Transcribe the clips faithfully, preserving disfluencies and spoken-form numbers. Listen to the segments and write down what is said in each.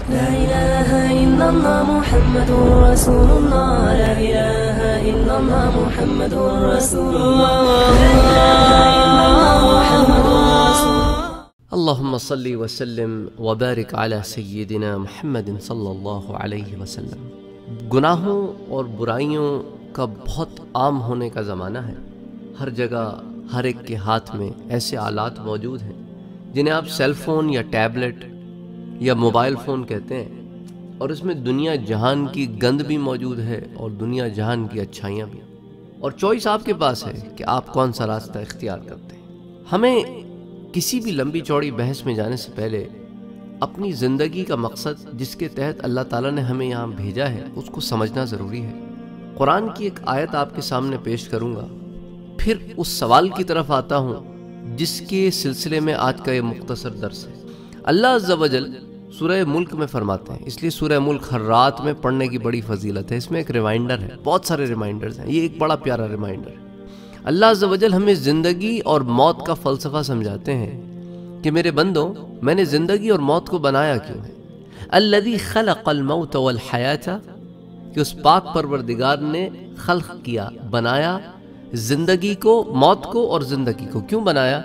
لا إله إلا الله محمد رسول الله لا إله إلا الله محمد رسول الله لا إله إلا الله محمد رسول الله اللهم صل وسلم وبارك على سیدنا محمد صلی اللہ علیہ وسلم۔ گناہوں اور برائیوں کا بہت عام ہونے کا زمانہ ہے۔ ہر جگہ ہر ایک کے ہاتھ میں ایسے آلات موجود ہیں جنہیں آپ سیل فون یا ٹیبلٹ یا موبائل فون کہتے ہیں، اور اس میں دنیا جہان کی گند بھی موجود ہے اور دنیا جہان کی اچھائیاں بھی، اور چوائس آپ کے پاس ہے کہ آپ کون سا راستہ اختیار کرتے ہیں۔ ہمیں کسی بھی لمبی چوڑی بحث میں جانے سے پہلے اپنی زندگی کا مقصد جس کے تحت اللہ تعالیٰ نے ہمیں یہاں بھیجا ہے اس کو سمجھنا ضروری ہے۔ قرآن کی ایک آیت آپ کے سامنے پیش کروں گا، پھر اس سوال کی طرف آتا ہوں جس کے سلسلے میں آج کا یہ مختصر درس ہے۔ اللہ عز و جل سورہ ملک میں فرماتے ہیں، اس لیے سورہ ملک ہر رات میں پڑھنے کی بڑی فضیلت ہے۔ اس میں ایک ریمائنڈر ہے، بہت سارے ریمائنڈرز ہیں، یہ ایک بڑا پیارا ریمائنڈر ہے۔ اللہ عز و جل ہمیں زندگی اور موت کا فلسفہ سمجھاتے ہیں کہ میرے بندوں، میں نے زندگی اور موت کو بنایا کیوں ہے؟ الذی خلق الموت والحیات، کہ اس پاک پروردگار نے خلق کیا، بنایا زندگی کو، موت کو اور زندگی کو۔ کیوں بنایا؟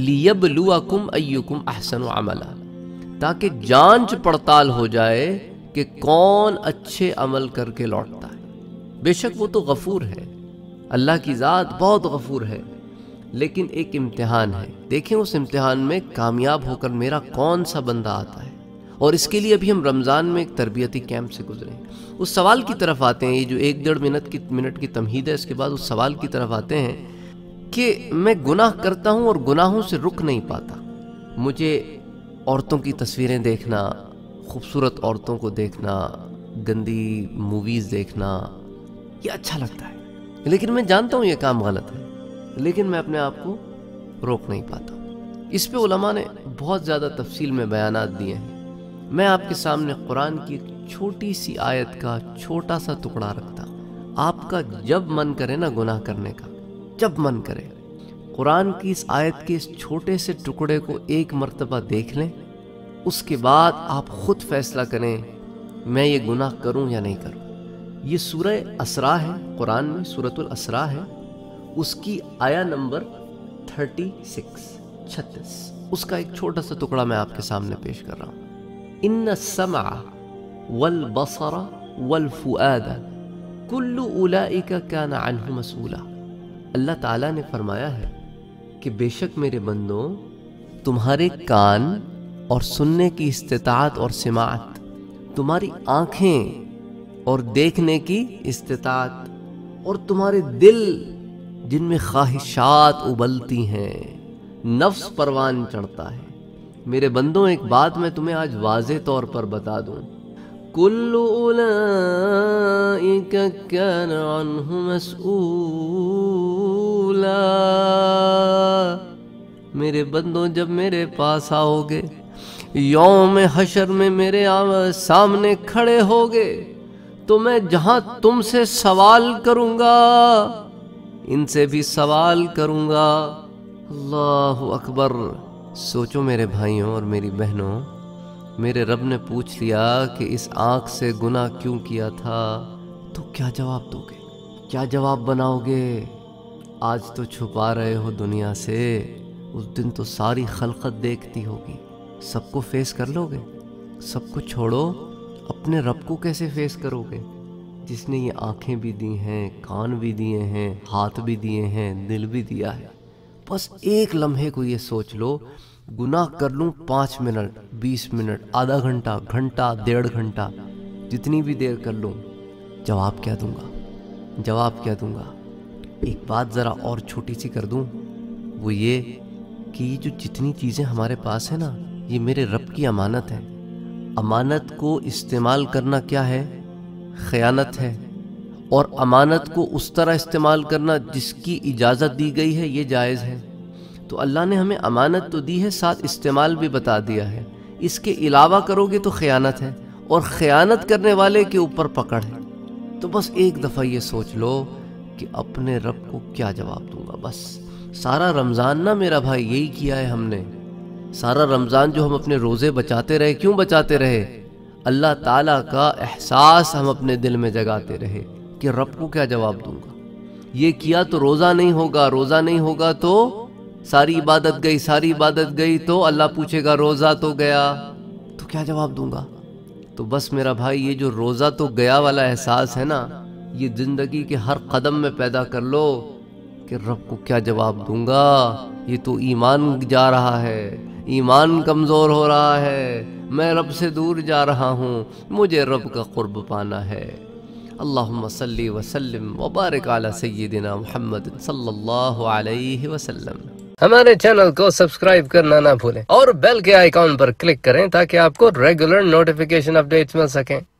لیبلوکم ایکم احسن عملا، تاکہ جانچ پڑتال ہو جائے کہ کون اچھے عمل کر کے لوٹتا ہے۔ بے شک وہ تو غفور ہے، اللہ کی ذات بہت غفور ہے، لیکن ایک امتحان ہے۔ دیکھیں اس امتحان میں کامیاب ہو کر میرا کون سا بندہ آتا ہے، اور اس کے لیے ابھی ہم رمضان میں ایک تربیتی کیمپ سے گزرے ہیں۔ اس سوال کی طرف آتے ہیں، یہ جو ایک ڈیڑھ منٹ کی منٹ کی تمہید ہے، اس کے بعد اس سوال کی طرف آتے ہیں کہ میں گناہ کرتا ہوں اور گناہوں سے رک نہیں پاتا۔ مجھے عورتوں کی تصویریں دیکھنا، خوبصورت عورتوں کو دیکھنا، گندی موویز دیکھنا، یہ اچھا لگتا ہے، لیکن میں جانتا ہوں یہ کام غلط ہے، لیکن میں اپنے آپ کو روک نہیں پاتا۔ اس پہ علماء نے بہت زیادہ تفصیل میں بیانات دیے ہیں۔ میں آپ کے سامنے قرآن کی ایک چھوٹی سی آیت کا چھوٹا سا ٹکڑا رکھتا ہوں۔ آپ کا جب من کرے نا گناہ کرنے کا، جب من کرے، قرآن کی اس آیت کے اس چھوٹے سے ٹکڑے کو ایک مرتبہ دیکھ لیں، اس کے بعد آپ خود فیصلہ کریں میں یہ گناہ کروں یا نہیں کروں۔ یہ سورہ اسراء ہے، قرآن میں سورۃ الاسراء ہے، اس کی آیا نمبر تھرٹی سکس چھتیس، اس کا ایک چھوٹا سا ٹکڑا میں آپ کے سامنے پیش کر رہا ہوں۔ ان السمع والبصر والفؤاد کل اولئک کان عنہ مسئولا۔ اللہ تعالیٰ نے فرمایا ہے کہ بے شک میرے بندوں، تمہارے کان اور سننے کی استطاعت اور سماعت، تمہاری آنکھیں اور دیکھنے کی استطاعت، اور تمہارے دل جن میں خواہشات ابلتی ہیں، نفس پروان چڑھتا ہے، میرے بندوں ایک بات میں تمہیں آج واضح طور پر بتا دوں، کل اولئک کان عنہ مسئولا۔ میرے بندوں، جب میرے پاس آؤ گے، یوم حشر میں میرے سامنے کھڑے ہوگے، تو میں جہاں تم سے سوال کروں گا ان سے بھی سوال کروں گا۔ اللہ اکبر! سوچو میرے بھائیوں اور میری بہنوں، میرے رب نے پوچھ لیا کہ اس آنکھ سے گناہ کیوں کیا تھا، تو کیا جواب دو گے؟ کیا جواب بناؤ گے؟ آج تو چھپا رہے ہو دنیا سے، اس دن تو ساری خلقت دیکھتی ہوگی۔ سب کو فیس کر لو گے؟ سب کو چھوڑو، اپنے رب کو کیسے فیس کرو گے جس نے یہ آنکھیں بھی دی ہیں، کان بھی دیے ہیں، ہاتھ بھی دیے ہیں، دل بھی دیا ہے؟ بس ایک لمحے کو یہ سوچ لو، گناہ کر لوں پانچ منٹ، بیس منٹ، آدھا گھنٹہ، گھنٹہ، ڈیڑھ گھنٹہ، جتنی بھی دیر کر لوں، جواب کیا دوں گا؟ جواب کیا دوں گا؟ ایک بات ذرا اور چھوٹی سی کر دوں، وہ یہ کہ یہ جو جتنی چیزیں ہمارے پاس ہیں نا، یہ میرے رب کی امانت ہے۔ امانت کو استعمال کرنا کیا ہے؟ خیانت ہے، اور امانت کو اس طرح استعمال کرنا جس کی اجازت دی گئی ہے یہ جائز ہے۔ تو اللہ نے ہمیں امانت تو دی ہے، ساتھ استعمال بھی بتا دیا ہے۔ اس کے علاوہ کرو گے تو خیانت ہے، اور خیانت کرنے والے کے اوپر پکڑ ہے۔ تو بس ایک دفعہ یہ سوچ لو کہ اپنے رب کو کیا جواب دوں گا۔ بس سارا رمضان نا میرا بھائی یہی کیا ہے ہم نے، سارا رمضان جو ہم اپنے روزے بچاتے رہے، کیوں بچاتے رہے؟ اللہ تعالیٰ کا احساس ہم اپنے دل میں جگاتے رہے کہ رب کو کیا جواب دوں گا، یہ کیا تو روزہ نہیں ہوگا، روزہ نہیں ہوگا تو ساری عبادت گئی، ساری عبادت گئی تو اللہ پوچھے گا روزہ تو گیا، تو کیا جواب دوں گا؟ تو بس میرا بھائی یہ جو روزہ تو گیا والا احساس ہے نا، یہ زندگی کے ہر قدم میں پیدا کر لو کہ رب کو کیا جواب دوں گا، یہ تو ایمان جا رہا ہے، ایمان کمزور ہو رہا ہے، میں رب سے دور جا رہا ہوں، مجھے رب کا قرب پانا ہے۔ اللہم صلی وسلم وبارک علی سیدنا محمد صلی اللہ علیہ وسلم۔ ہمارے چینل کو سبسکرائب کرنا نہ بھولیں اور بیل کے آئیکن پر کلک کریں تاکہ آپ کو ریگولر نوٹیفیکیشن اپڈیٹس مل سکیں۔